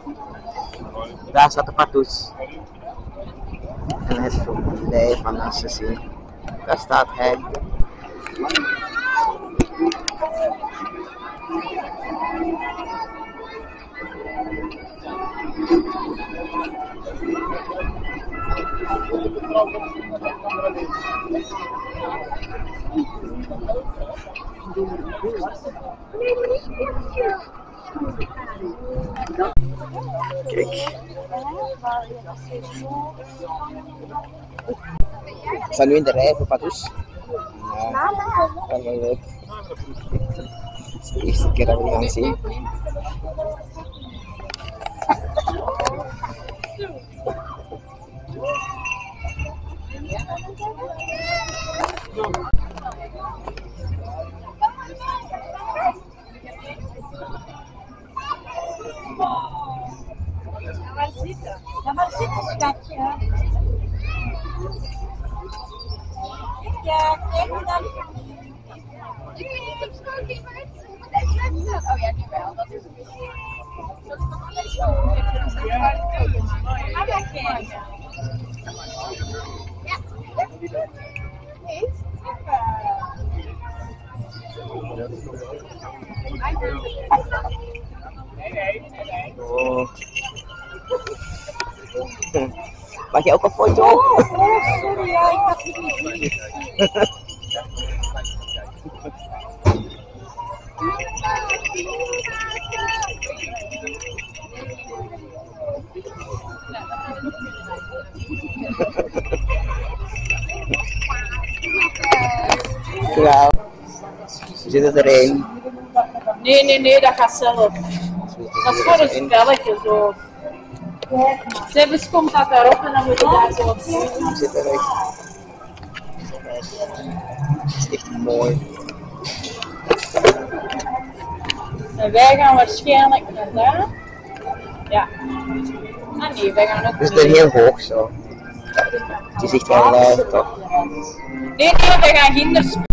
Daar staat de Pardoes. En het is voorbij van Assassin. Daar staat hij. Kijk. Ik sta nu in de rij voor Pardoes. Ja, dat wel leuk. Het is de eerste keer dat we die gaan zien. Ja, maar zit een schatje. Ja, kijk dan. Ik weet niet op school die maar oh ja, nu wel. Dat is het. Dat is nog alles zo. Ja, Oh. Mag je ook een foto? Oh, sorry, ja, ik had het niet gezien. Ja. We zitten erin. Nee, dat gaat zelf. Dat is voor een spelletje zo. Zelfs komt dat daarop en dan moet je daar zo op zien. We zitten erin. Het is echt mooi. En wij gaan waarschijnlijk naar daar. Ja. Ah nee, wij gaan ook. We zitten heel hoog zo. Het is echt wel toch? Nee, wij gaan ginder spelen.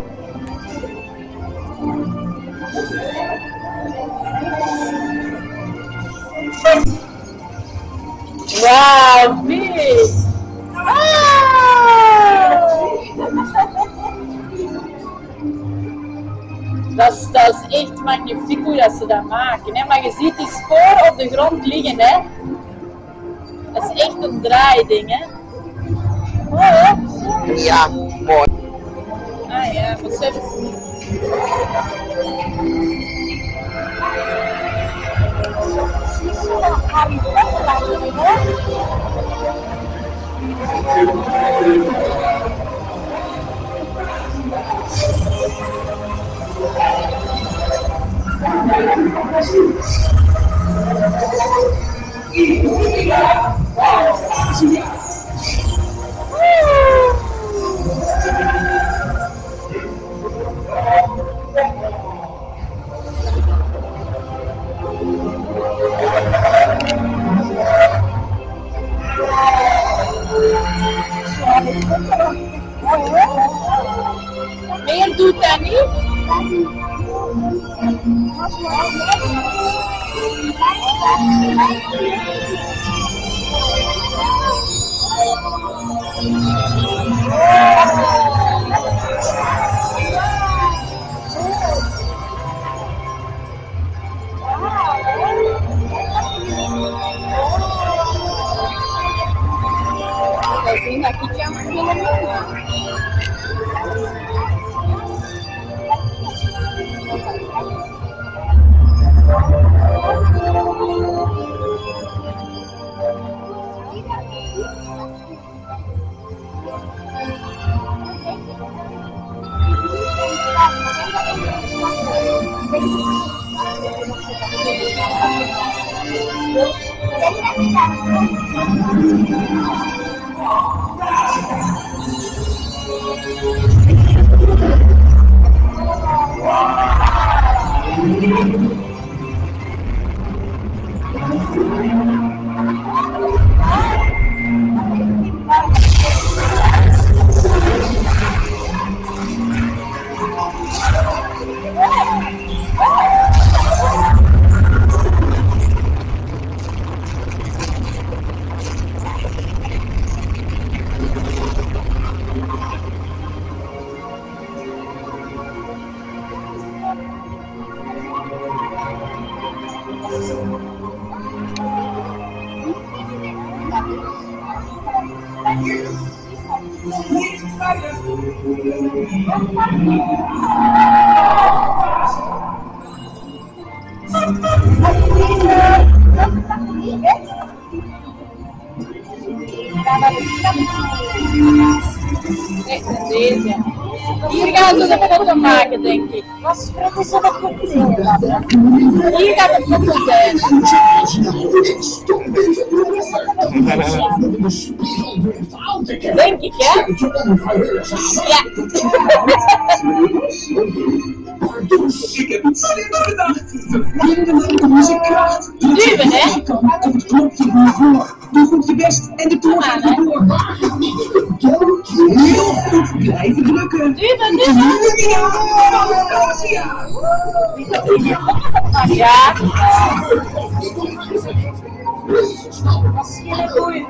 Wauw, vis! Dat is echt magnifiek hoe dat ze dat maken. Hè? Maar je ziet die spoor op de grond liggen. Hè? Dat is echt een draaiding. Hè? Oh, Ja, mooi. ah ja, maar zelfs niet. Harry Potter lijkt hoor. Meer doet dat niet. We zien dat ik kan filmen. Echt een deze. Hier gaan ze de foto maken, denk ik. Was vroeger zo dat cocktail? Hier gaat de foto zijn. Denk ik, hè? Ja. Ik heb iets slims bedacht. Verbinden van onze kracht. Duwen, hè? Het klopje hiervoor. Doe goed je best en de toer gaat erdoor. Heel goed blijven drukken. Duwen, duwen. Ja. Goeie.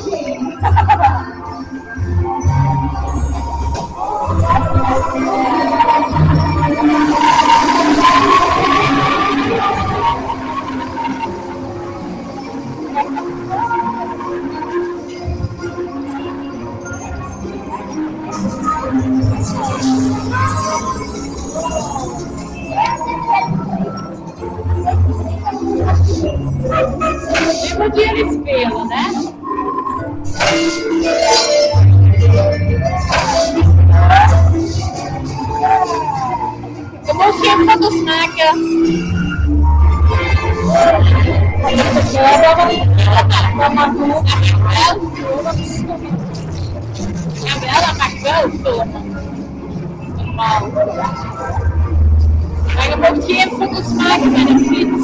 Nu moeten jullie spelen, hè? Je moet geen foto's maken. Ja, dat mag wel. Jawel, dat mag wel filmen. Normaal. Maar je moet geen foto's maken met een fiets.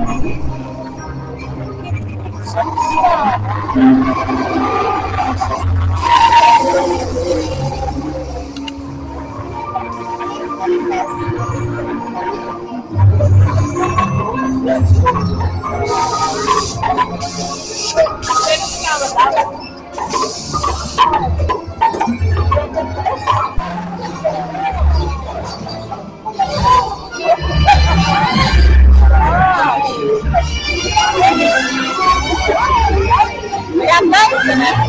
We gaan dansen, hè?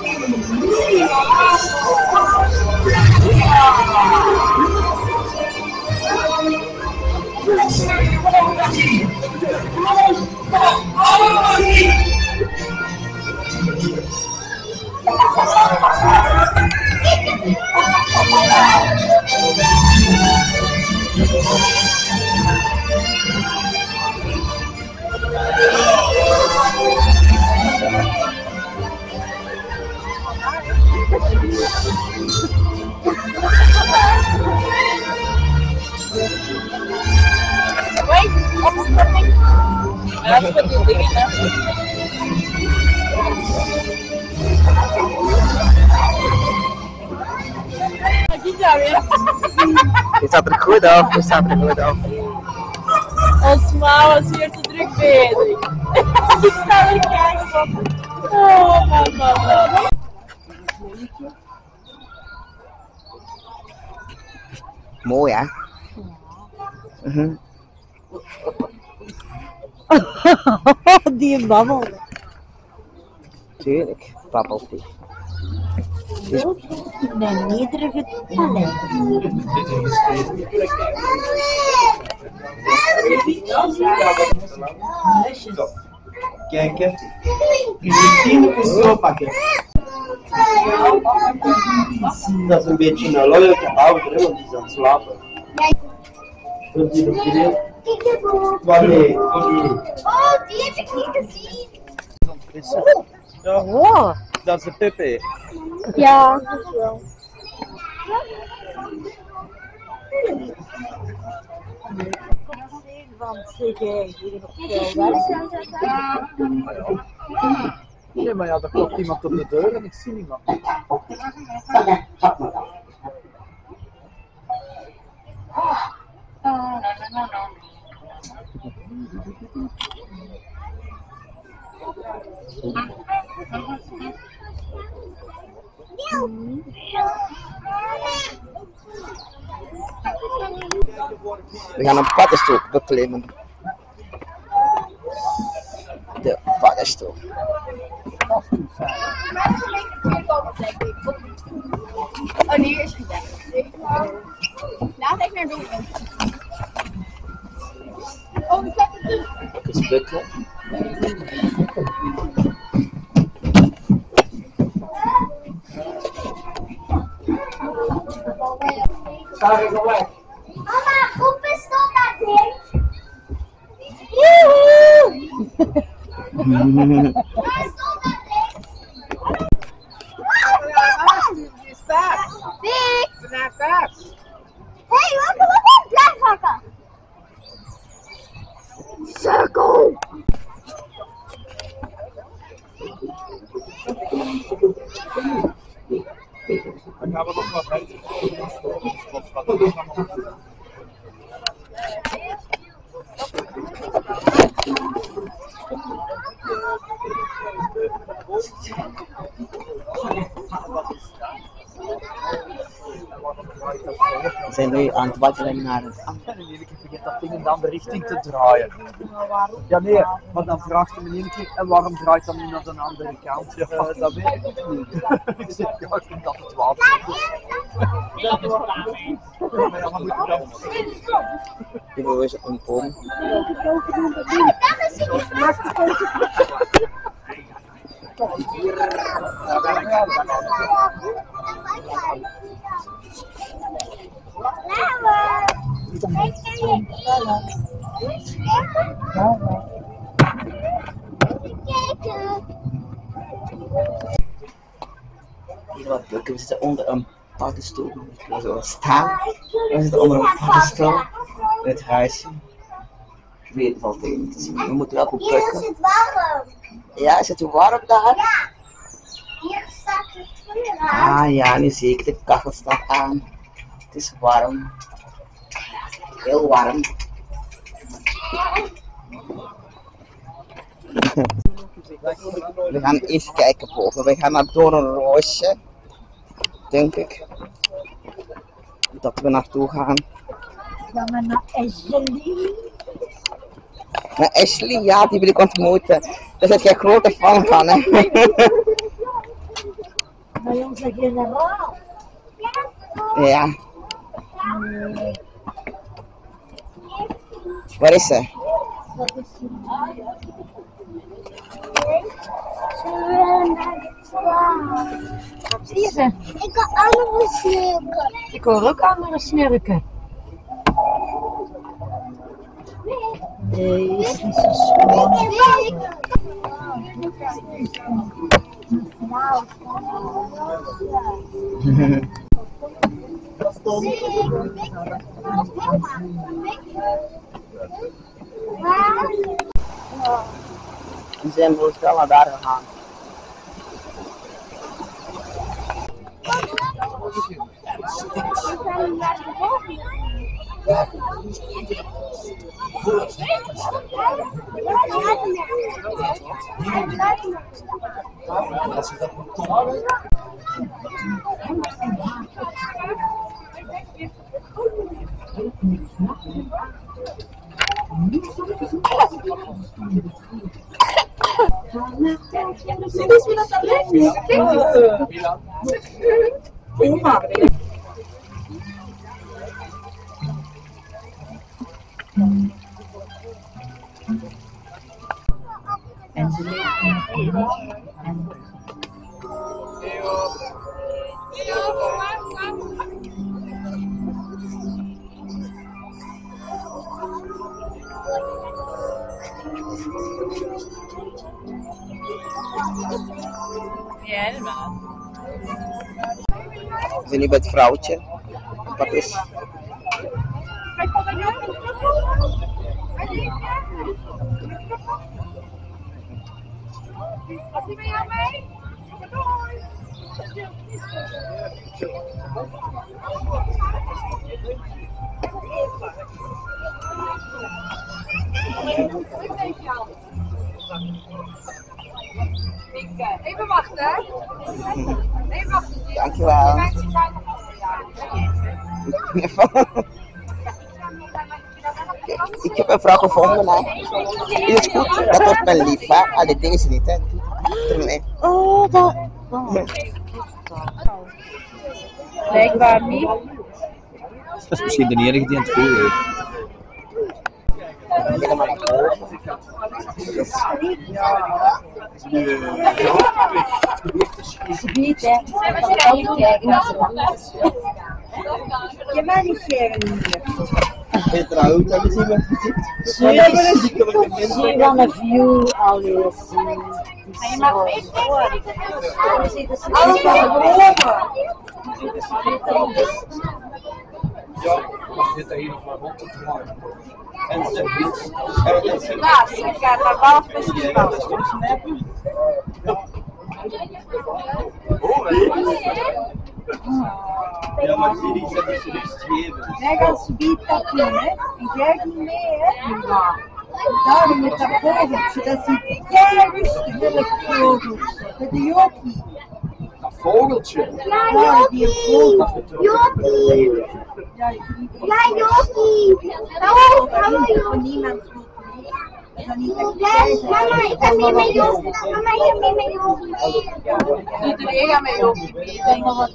Wait, opstopping. Ja, dat is voor die dingen, hè. Wat is dat weer? Je staat er goed af, je staat er goed af. Ons ma was hier te druk bezig. Ik sta er kijken van. Oh, mama. Mooi hè? Die babbel. Tuurlijk, babbelt die. Mijn nederige talent. Kijk, hè. Je tien even zo pakken. Dat is een beetje een leuke ouder, hè, want die is aan het slapen. Wilt u nog weer? Wanneer? Oh, die heb ik niet gezien. Ja, Oh. dat is de Pepe. Ja, dat is wel. Van CG, die nog veel Nee, maar ja, er klopt iemand op de deur en ik zie niemand. We gaan een paddenstoel beklimmen. De paddenstoel. Oh, hier is gedekt. Laat ik naar binnen. Oh, ik heb het niet. Ook eens bukken. Mama, hoe bestond dat ding? Waar stond dat ding? Hé, wat kom ik op? Blijf hakken. Cirkel. We zijn nu aan het waggelen naar het andere. Ik vergeet dat ding in de andere richting te draaien. Ja, nee, maar dan vraagt hij me een keer, en waarom draait dat nu naar de andere kant? Ja, dat weet ik niet. Ik zeg, ja, ik vind dat het water is. Ja, maar moet je dan? Hier is een boom. Hier wat bukken, we zitten onder een paddenstoel. Ik wil zo staan. We zitten onder een paddenstoel in het huisje. Ik weet het valt tegen te zien. We moeten wel goed Hier is bukken. het warm. Ja, is het warm daar? Ja. Hier staat het vuur aan. Ah ja, nu zie ik de kachel staat aan. Het is warm. Heel warm. We gaan eens kijken boven. We gaan naar Doornroosje, denk ik. Dat we naartoe gaan. Gaan we naar Ashley? Maar Ashley, ja, die wil ik ontmoeten. Daar zit jij grote fan van, hè? Bij onze generaal. Ja. Waar is ze? Wat is die? Zullen we naar de straat? Zie je ze? Ik kan andere snurken. Ik hoor ook andere snurken. Nee, is niet zo schoon. We zijn wel snel naar daar gegaan. En ze leeft in het en Ja, helemaal. We zijn nu bij het vrouwtje. Wat is? Gaat die met jou mee? Doei! Even wachten, hè? Even wachten. Dankjewel. Ik heb een vrouw gevonden, hè. Is het goed? Dat wordt mijn lief, hè? Ah, deze niet, hè. Nee. Oh, dat. Blijkbaar niet. Dat is misschien de enige die aan het goede heeft. Ze biedt, hè. Ik kan altijd kijken als ze lang is. Je mag niet scheren hier. Peter Hout, hebben ze iemand gezien? Zie dan een view alweer zien. Je mag mee. We zitten ze allemaal boven. Ja, we zitten hier nog maar rond te draaien. En ze Laat, ik ga naar Balfestival. Ja, maar zie die zetten ze rust geven. Wij gaan subiet dat doen, hè. En jij niet mee, hè. Ja. Daarom met dat vogeltje, dat zit kei rustig, hè, dat vogeltje. Met de jokie. dat vogeltje. Ja, die vogel. Jokie! Ja, Ja, Jokie! Hallo, hallo voor Jokie! niemand goed mee. Dat is dan niet dat Mama, ik ga mee met Jokie. Mama, ik ga mee met Jokie. Iedereen gaat met Jokie mee. Ik denk dat wat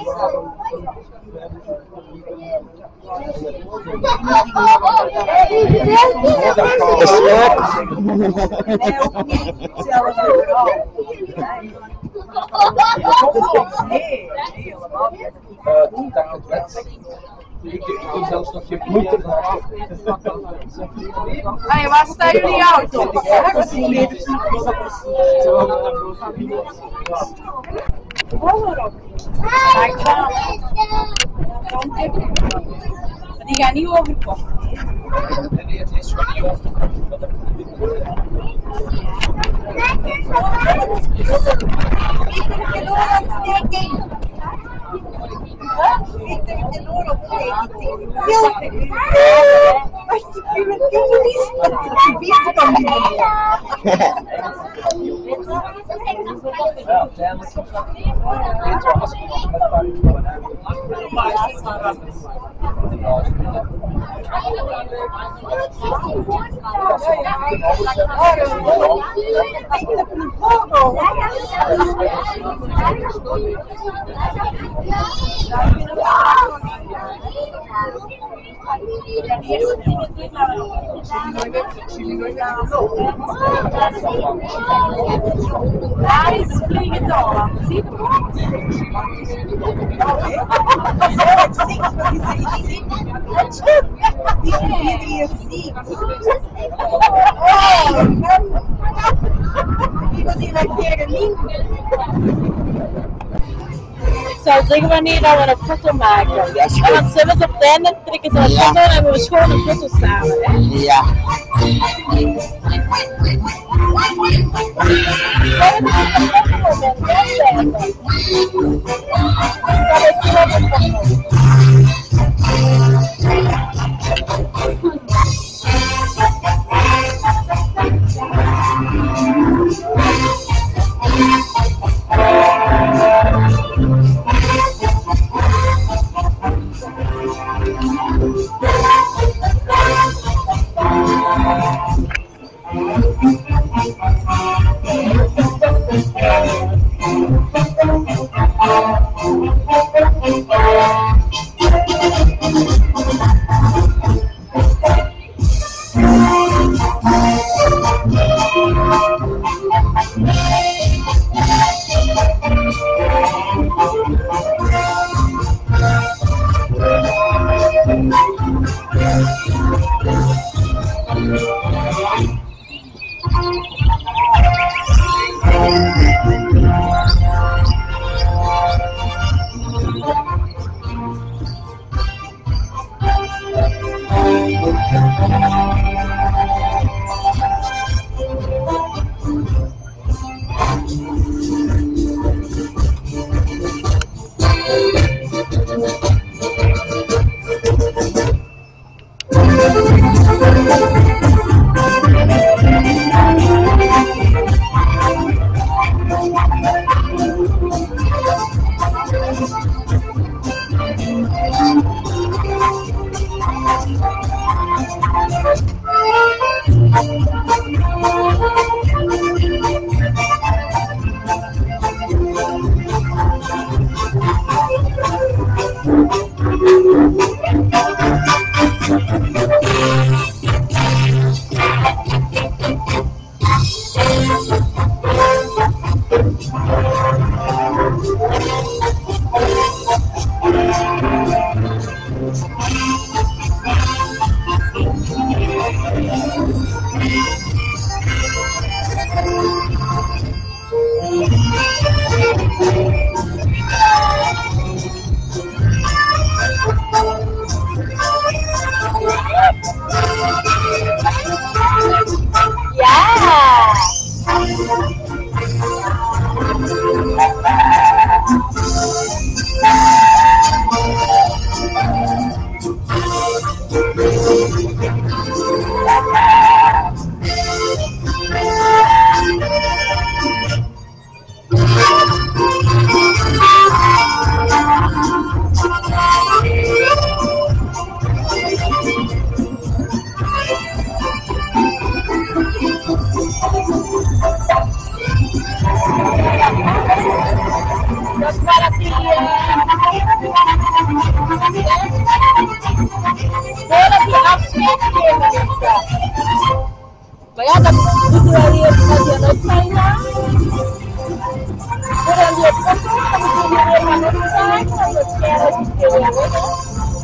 Dat is leuk. Nee, ook niet hetzelfde verhaal. Nee, helemaal niet. Dat het wet. Ik doe zelfs nog geen moeite van. Hey, waar staan jullie auto's? Ja, dat is niet meer precies. Die gaan niet overkomen. Nee, het is gewoon niet over. Daar is vliegend zie Ik zou zeggen wanneer dat we een foto maken. Ja, is goed. Want zelfs op het einde trekken ze een Ja. foto en hebben we gewoon een foto samen. Hè? Ja. Dat is para ti. Voordat die afscheid geven. Maar ja, dan moeten wij hier gaan uitbrengen. Voordat die het komt, dan moeten we weer gaan uitbrengen. Dan wordt het keer weer.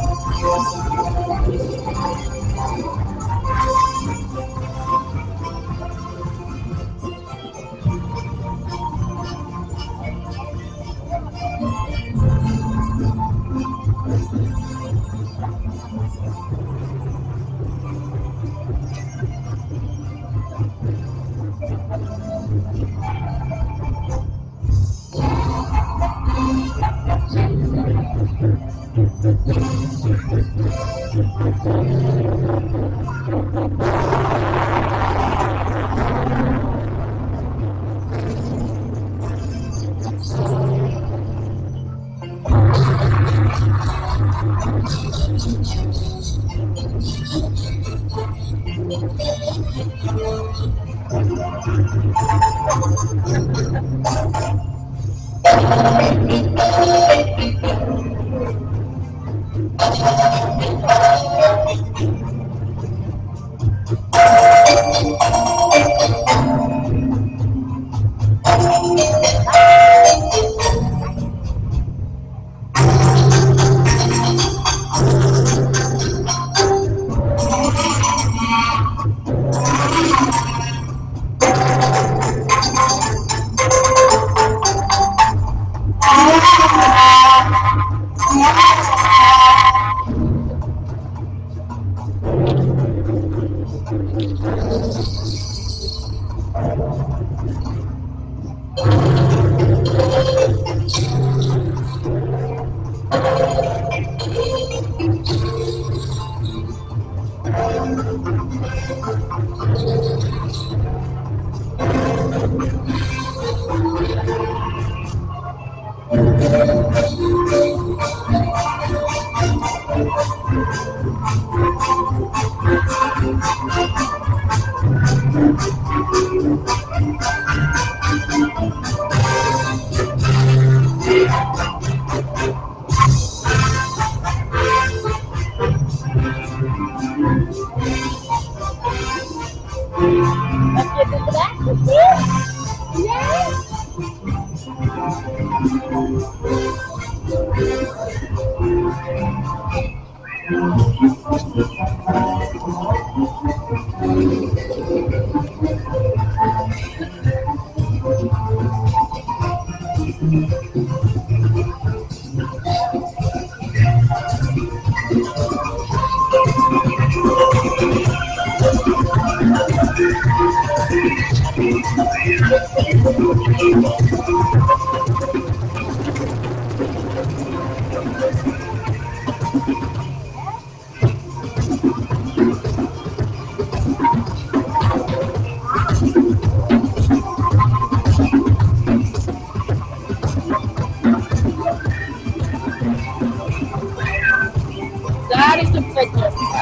Daar is een potje.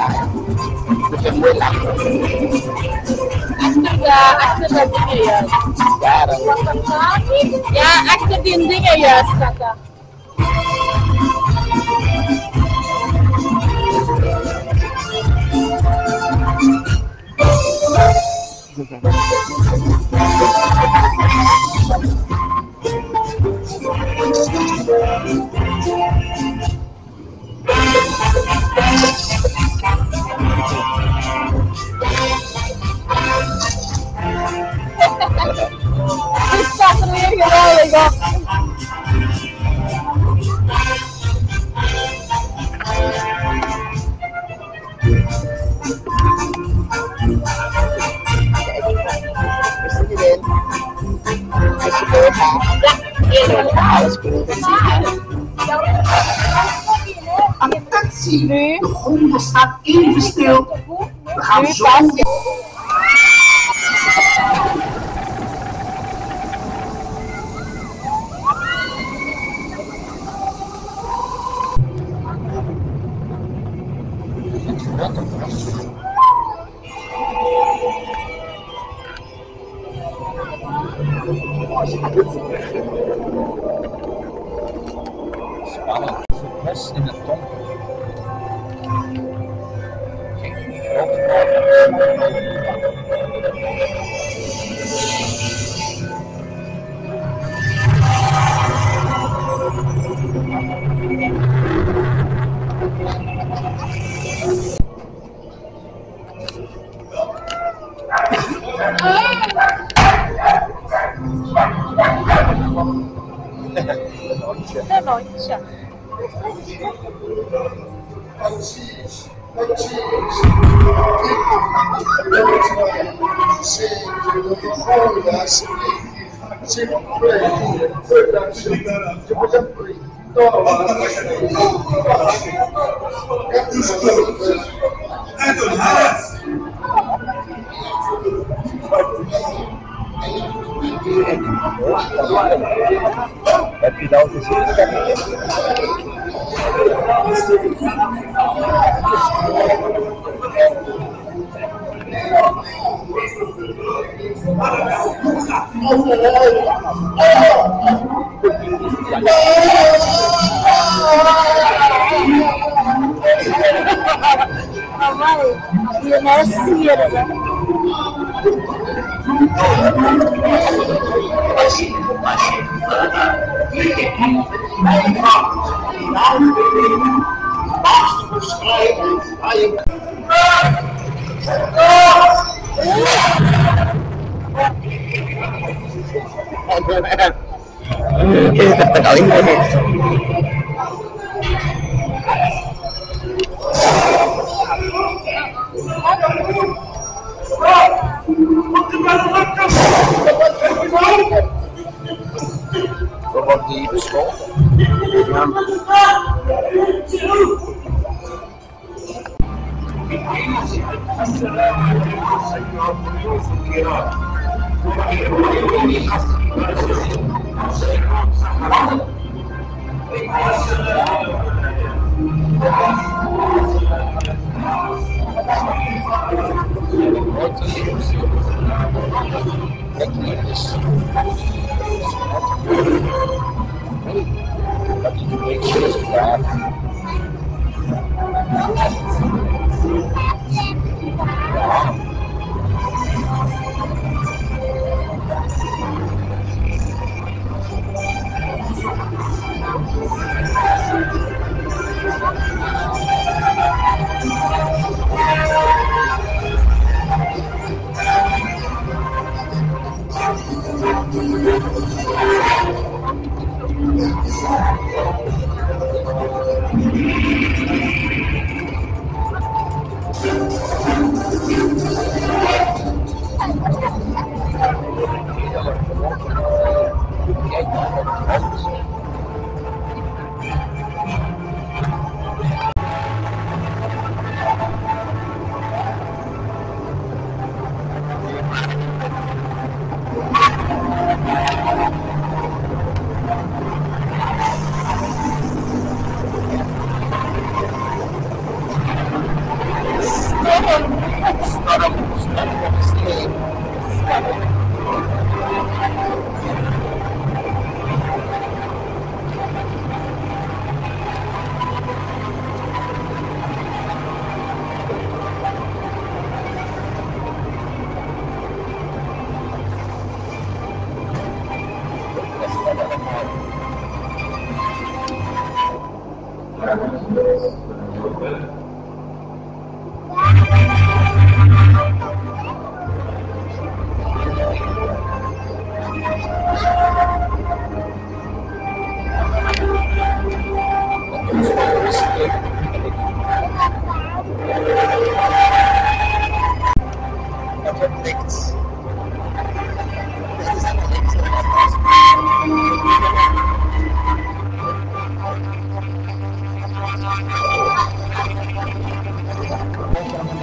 Achter dat dingen juist. Ja, achter die dingen juist staat dat. Dit staat er weer geweldig op. Is het erin? Als je doorgaat. Ja, alles goed. Attentie, Nu. de honden staan even stil. We gaan Nu zo. pas je. Spannend. Mes in het donker. Een rondje. Heb je dat gezien? Amai, je nest hier. Dan wordt die beschoten. Kijk hier eens. Dat is een beetje gedaan.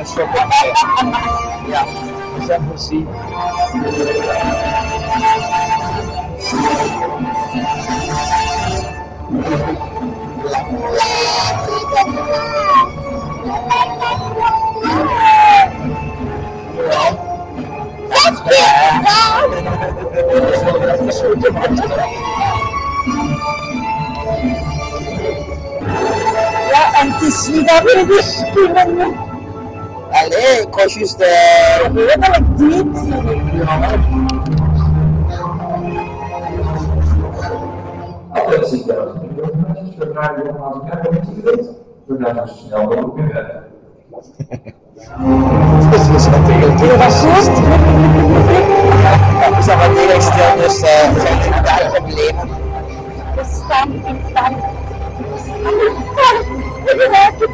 een shoppingje. Ja, we zijn voorzien. Ja, en het is niet dat we de schoenen Allee, ik was juist redelijk diep zitten. Altijd zie ik dat. We vragen nogmaals een kamer gereed. We blijven zo snel mogelijk weer verder. Dus wat tegen de racist. We zijn wat heel stil, dus er zijn inderdaad problemen. We staan in stand. We raken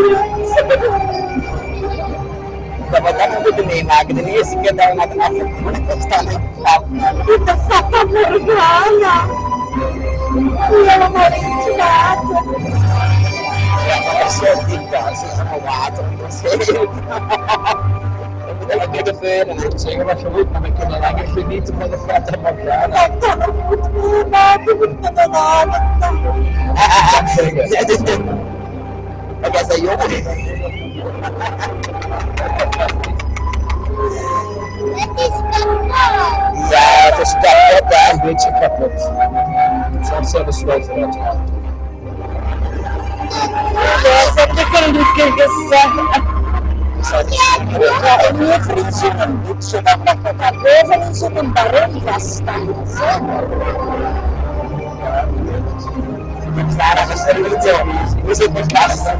Dat we dat moeten meemaken. De eerste keer dat we naar de afgekomen staan in de Fata Morgana. Helemaal in het water. Ja, dat is zo diep daar. Er zit allemaal water om ons heen. Dat moet elke keer gebeuren. Zeggen wat je wilt, maar we kunnen langer genieten van de Fata Morgana. Dat kan ook goed meemaken met de bananen. Wat was dat jongen? Het is kapot. Ja, het is kapot hè. Een beetje kapot. Zelfs zelfs wel vooruit. Dat heb ik een keer gezegd. Ja, en je vriendje een boekje dat je daar boven in zo'n baron vasthangt. Sarah is er niet zo. We zitten vast.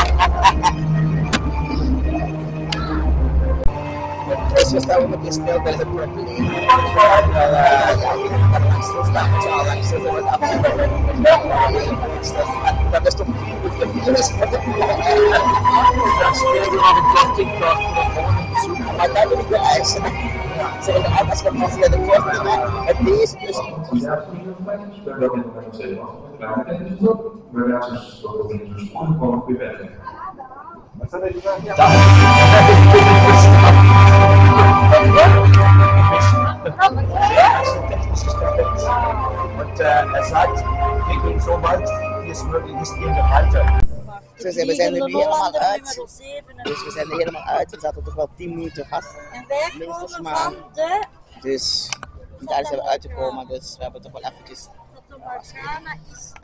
Dus we staan met die stil bij het probleem. Ja, we staan met z'n allen. Ze worden afgelopen. Dat is toch niet goed. Dat is wat ik wil. Dan spelen we aan de kortingkaart voor gewoon een bezoek. Maar dat wil ik wel eisen. Ze willen altijd als we pas naar de korting het deze dus. Ja, we hebben dat in de wc afgeklaard. We gaan dus ook in zo'n spoed gewoon weer verder. Want hij sagt, ik ging zo weit, wie es möglich ist, gehen wir weiter. Dus we zijn er nu helemaal uit. Dus we zijn er helemaal uit. We zaten toch wel 10 minuten vast. En wij komen van de Dus daar zijn we uitgekomen. Dus we hebben toch wel eventjes. Fata Morgana is.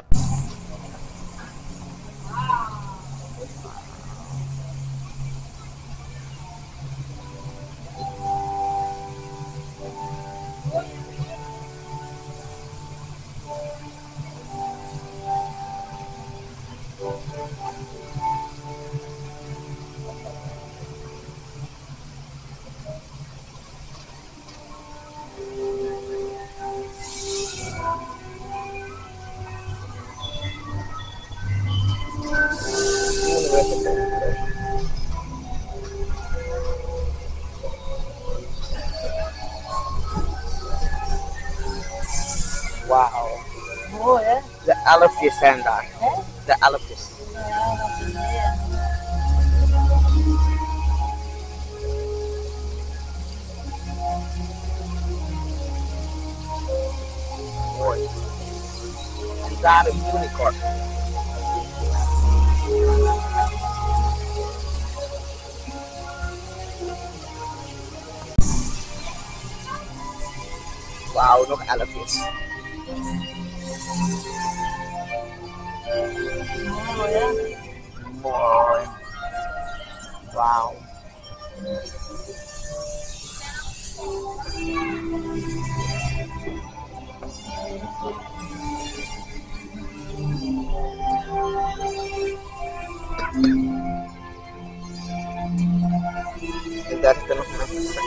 Wauw. Mooi hè? De elfjes zijn daar. De elfjes. Ja, wat een idee. Mooi. En daar een unicorn. Wauw, nog elfjes. Mooi hè? Mooi. Wauw. En daar zitten nog mensen.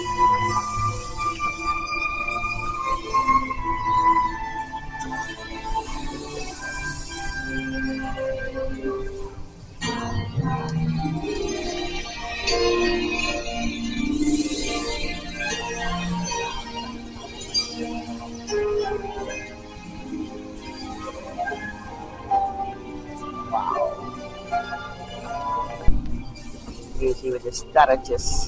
Hier zien we de De sterretjes.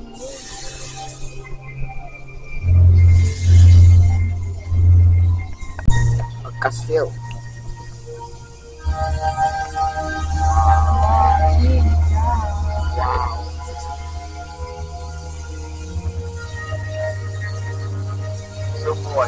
Een kasteel. Wauw. Zo mooi.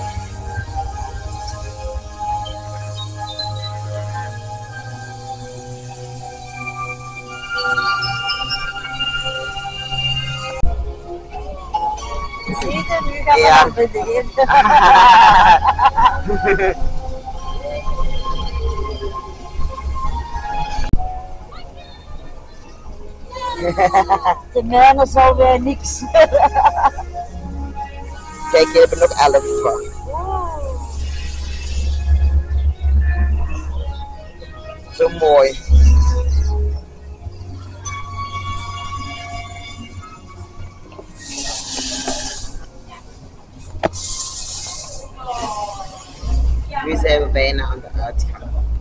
Zie je, nu gaan we Ja. naar beneden. De mijne is alweer niks. Kijk, hier hebben we nog 11 van. Zo mooi. Nu zijn we bijna aan de uitgang.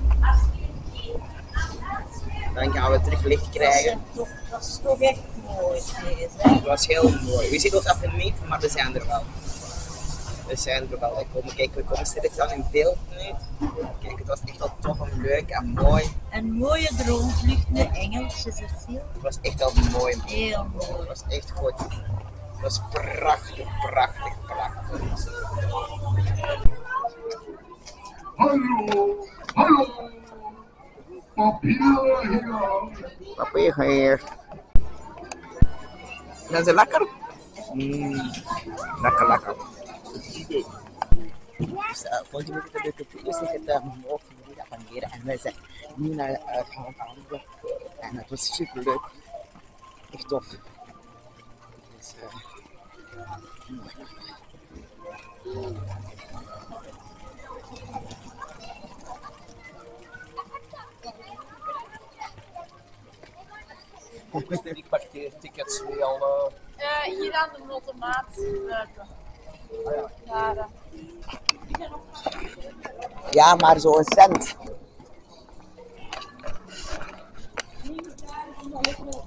Dan gaan we terug licht krijgen. Dat is toch echt mooi deze, hè? Het was heel mooi. We zien ons even niet, maar we zijn er wel. We zijn er wel. We komen steeds aan in beeld nu. Kijk, het was echt wel tof en leuk en mooi. Een mooie droomvluchtende Engelse Cecile. Het was echt wel mooi. Heel mooi. Het was echt goed. Het was prachtig, prachtig, prachtig. Hallo, hallo. Papier hier. Papier hier. Zijn ze lekker? Lekker, lekker. Dus volgens mij moeten we de video zeggen morgen vanmiddag abonneren. En wij zijn nu naar de uitgang aan. En het was super leuk. Echt tof. Dus, die parkeertickets nu al. Hier aan de automaat. Daar. Ja, maar zo'n cent.